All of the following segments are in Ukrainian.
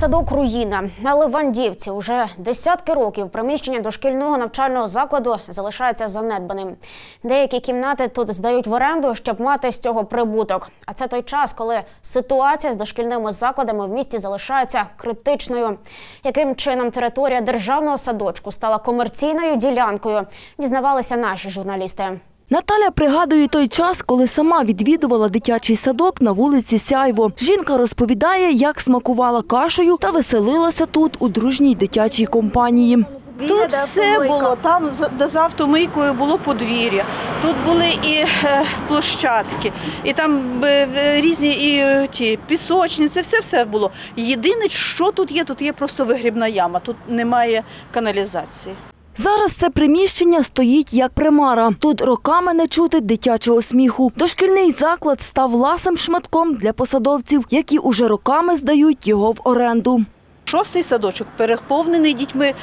Садок руїна. На Левандівці уже десятки років приміщення дошкільного навчального закладу залишається занедбаним. Деякі кімнати тут здають в оренду, щоб мати з цього прибуток. А це той час, коли ситуація з дошкільними закладами в місті залишається критичною. Яким чином територія державного садочку стала комерційною ділянкою, дізнавалися наші журналісти. Наталя пригадує той час, коли сама відвідувала дитячий садок на вулиці Сяйво. Жінка розповідає, як смакувала кашею та веселилася тут у дружній дитячій компанії. Тут все було, там за автомийкою було подвір'я, тут були і площадки, і там різні пісочниці, все було. Єдине, що тут є просто вигрібна яма, тут немає каналізації. Зараз це приміщення стоїть як примара. Тут роками не чути дитячого сміху. Дошкільний заклад став ласим шматком для посадовців, які уже роками здають його в оренду. 6-й садочок переповнений дітьми.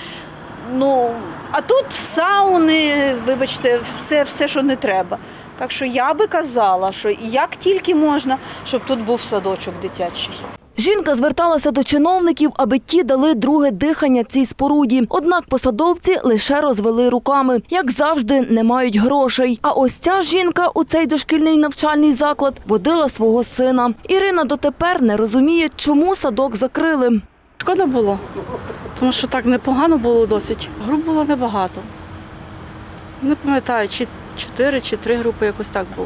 А тут сауни, вибачте, все, що не треба. Так що я би казала, що як тільки можна, щоб тут був садочок дитячий. Жінка зверталася до чиновників, аби ті дали друге дихання цій споруді. Однак посадовці лише розвели руками. Як завжди, не мають грошей. А ось ця жінка у цей дошкільний навчальний заклад водила свого сина. Ірина дотепер не розуміє, чому садок закрили. Шкода було, тому що так непогано було досить. Груп було небагато. Не пам'ятаю, чи 4, чи 3 групи, якось так було.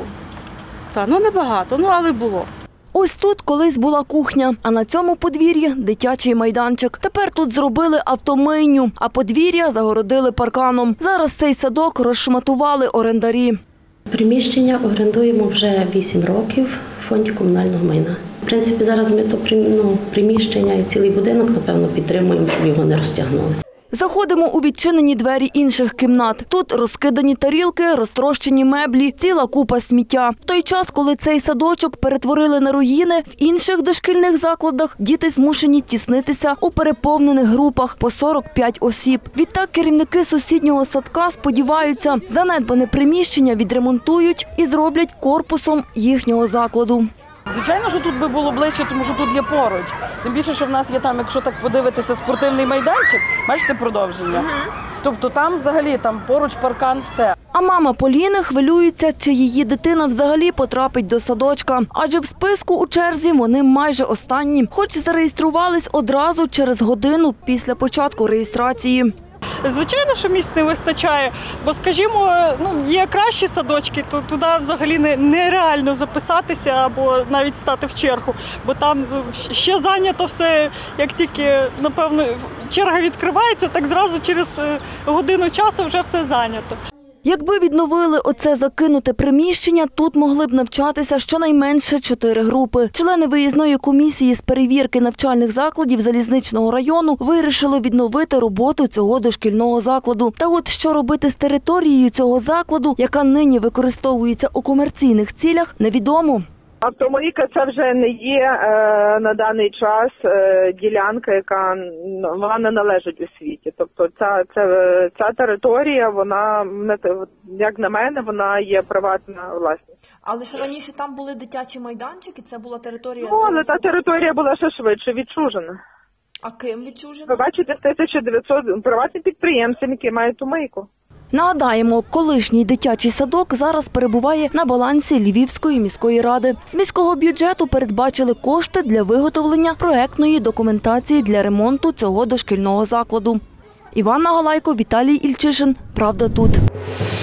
Небагато, але було. Ось тут колись була кухня, а на цьому подвір'ї – дитячий майданчик. Тепер тут зробили автомийню, а подвір'я загородили парканом. Зараз цей садок розшматували орендарі. Приміщення орендуємо вже 8 років в фонді комунального майна. В принципі, зараз ми то приміщення і цілий будинок, напевно, підтримуємо, щоб його не розтягнули. Заходимо у відчинені двері інших кімнат. Тут розкидані тарілки, розтрощені меблі, ціла купа сміття. В той час, коли цей садочок перетворили на руїни, в інших дошкільних закладах діти змушені тіснитися у переповнених групах по 45 осіб. Відтак керівники сусіднього садка сподіваються, занедбане приміщення відремонтують і зроблять корпусом їхнього закладу. Звичайно, що тут би було ближче, тому що тут є поруч. Тим більше, що в нас є там, якщо так подивитися, спортивний майданчик, бачите продовження. Тобто там взагалі поруч паркан, все. А мама Поліни хвилюється, чи її дитина взагалі потрапить до садочка. Адже в списку у черзі вони майже останні, хоч зареєструвались одразу через годину після початку реєстрації. Звичайно, що місць не вистачає, бо, скажімо, є кращі садочки, то туди взагалі нереально записатися або навіть стати в чергу, бо там ще зайнято все, як тільки, напевно, черга відкривається, так зразу через годину часу вже все зайнято. Якби відновили оце закинуте приміщення, тут могли б навчатися щонайменше 4 групи. Члени виїзної комісії з перевірки навчальних закладів Залізничного району вирішили відновити роботу цього дошкільного закладу. Та от що робити з територією цього закладу, яка нині використовується у комерційних цілях, невідомо. Автомийка – це вже не є на даний час ділянка, яка вона не належить освіті. Тобто ця територія, вона, як на мене, вона є приватна власність. Але ж раніше там були дитячі майданчики, це була територія... Але та територія була ще швидше відчужена. А ким відчужена? Ви бачите, 1900 приватним підприємцям, які мають ту мийку. Нагадаємо, колишній дитячий садок зараз перебуває на балансі Львівської міської ради. З міського бюджету передбачили кошти для виготовлення проектної документації для ремонту цього дошкільного закладу. Іванна Галайко, Віталій Ільчишин. Правда тут.